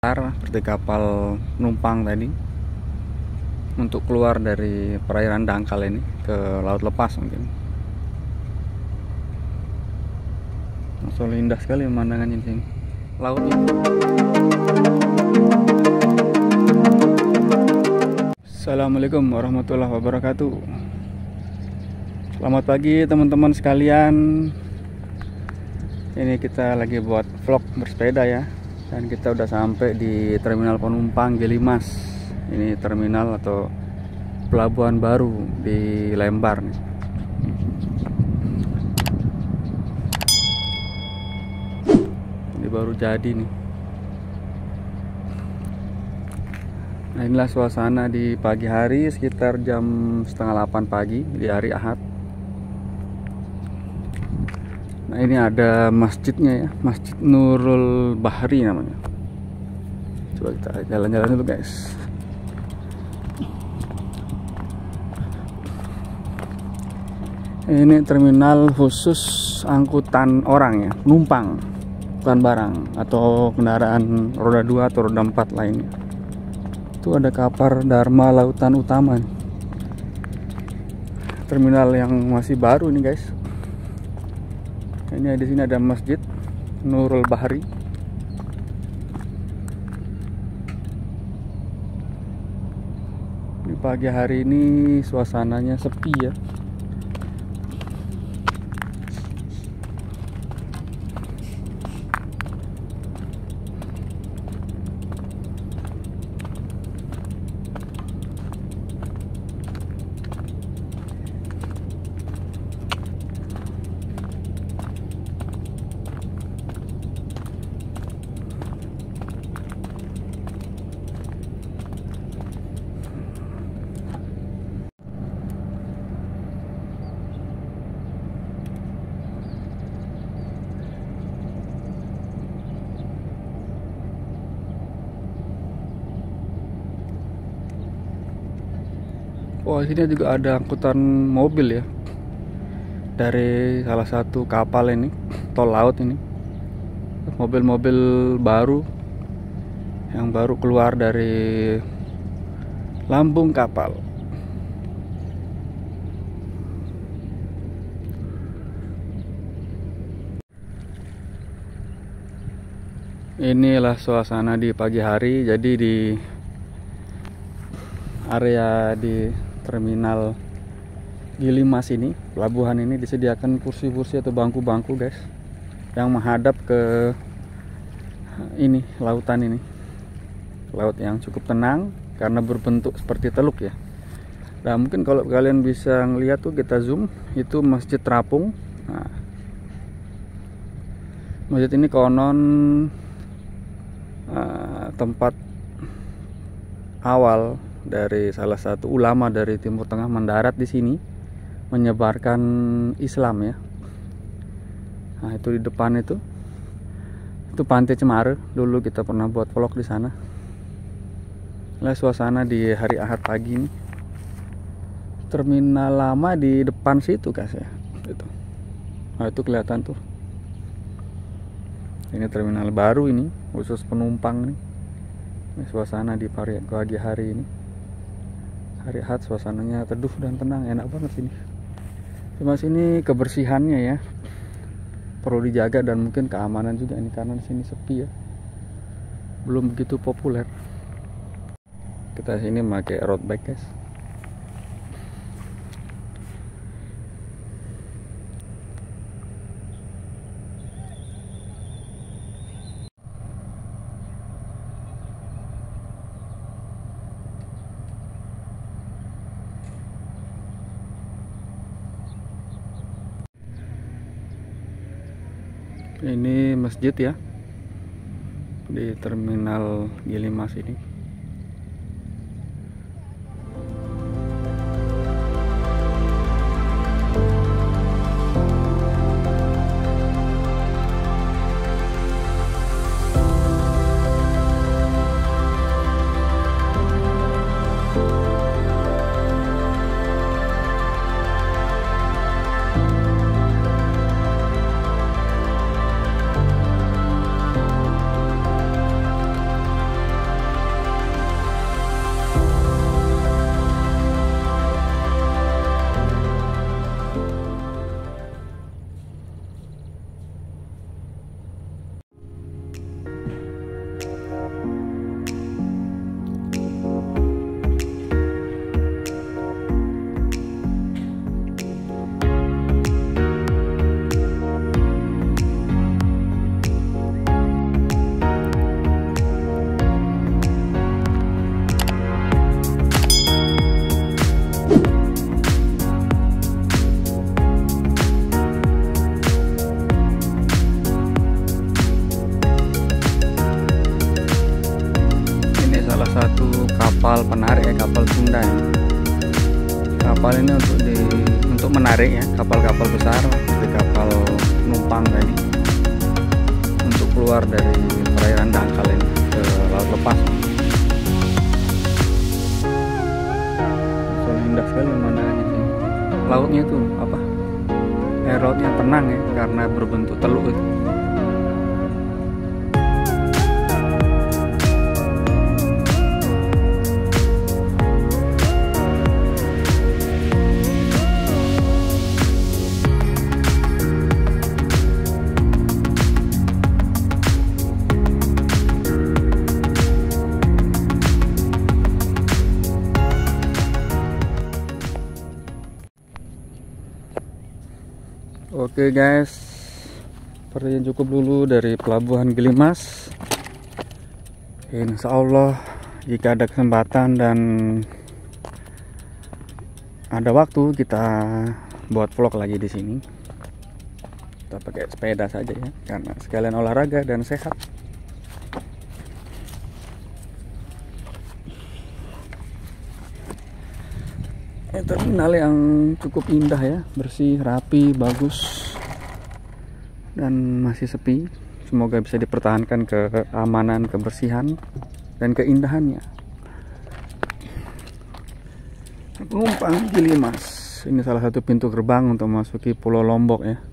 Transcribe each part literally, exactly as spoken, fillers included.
seperti kapal penumpang tadi untuk keluar dari perairan dangkal ini ke laut lepas mungkin. Langsung indah sekali pemandangannya di sini. Laut ini. Assalamualaikum warahmatullahi wabarakatuh. Selamat pagi teman-teman sekalian. Ini kita lagi buat vlog bersepeda ya. Dan kita udah sampai di terminal penumpang Gilimas. Ini terminal atau pelabuhan baru di Lembar nih. Ini baru jadi nih. Nah, inilah suasana di pagi hari sekitar jam setengah delapan pagi di hari Ahad. Nah, ini ada masjidnya ya, Masjid Nurul Bahri namanya. Coba kita jalan-jalan dulu guys. Ini terminal khusus angkutan orang ya, penumpang, bukan barang atau kendaraan roda dua atau roda empat lainnya. Itu ada kapal Dharma Lautan Utama nih. Terminal yang masih baru nih guys. Ini di sini ada Masjid Nurul Bahri. Di pagi hari ini suasananya sepi ya. Oh, sini juga ada angkutan mobil ya. Dari salah satu kapal ini, tol laut ini. Mobil-mobil baru yang baru keluar dari lambung kapal. Inilah suasana di pagi hari. Jadi di area di terminal Gilimas ini, pelabuhan ini disediakan kursi-kursi atau bangku-bangku guys, yang menghadap ke ini lautan ini, laut yang cukup tenang karena berbentuk seperti teluk ya. Dan mungkin kalau kalian bisa ngeliat tuh, kita zoom, itu Masjid Terapung. Nah, masjid ini konon uh, tempat awal dari salah satu ulama dari Timur Tengah mendarat di sini menyebarkan Islam ya. Nah, itu di depan itu itu Pantai Cemara, dulu kita pernah buat vlog di sana. Lah suasana di hari Ahad pagi ini. Terminal lama di depan situ guys ya. Itu. Nah, itu kelihatan tuh. Ini terminal baru ini, khusus penumpang nih. Ini suasana di pagi hari ini. Hari Ahad suasananya teduh dan tenang, enak banget sini. Cuma sini kebersihannya ya perlu dijaga dan mungkin keamanan juga ini karena sini sepi ya. Belum begitu populer. Kita sini pakai road bike guys. Ini masjid ya di terminal Gilimas ini. satu kapal penarik ya, kapal Sunda ya. Kapal ini untuk di untuk menarik ya kapal-kapal besar seperti kapal penumpang ini untuk keluar dari perairan dangkal ini ke laut lepas. Soalnya indah sekali pemandangannya sini. Lautnya tuh apa? Air lautnya tenang ya karena berbentuk teluk itu. Oke guys, sepertinya cukup dulu dari Pelabuhan Gili Mas. Insya Allah jika ada kesempatan dan ada waktu kita buat vlog lagi di sini. Kita pakai sepeda saja ya, karena sekalian olahraga dan sehat. Ini terminal yang cukup indah ya, bersih, rapi, bagus, dan masih sepi. Semoga bisa dipertahankan keamanan, kebersihan, dan keindahannya. Penumpang Gili Mas, ini salah satu pintu gerbang untuk memasuki Pulau Lombok ya.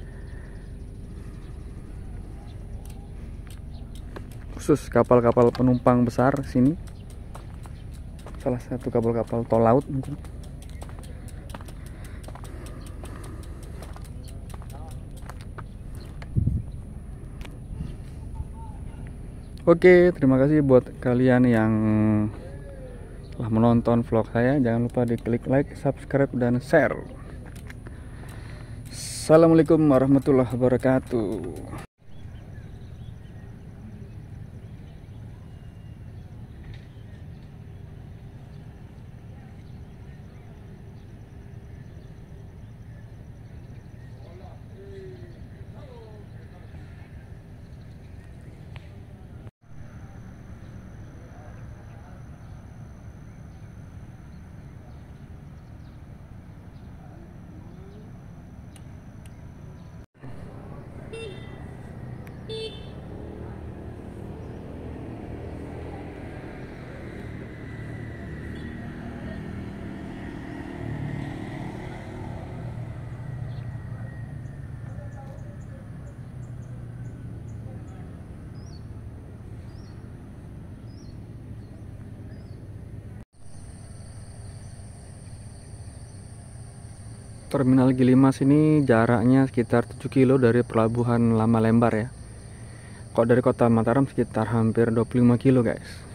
Khusus kapal-kapal penumpang besar sini. Salah satu kapal-kapal tol laut mungkin. Oke, terima kasih buat kalian yang telah menonton vlog saya. Jangan lupa diklik like, subscribe, dan share. Assalamualaikum warahmatullahi wabarakatuh. Terminal Gili Mas ini jaraknya sekitar tujuh kilo dari Pelabuhan Lama Lembar ya. Kalau dari kota Mataram sekitar hampir dua puluh lima kilo guys.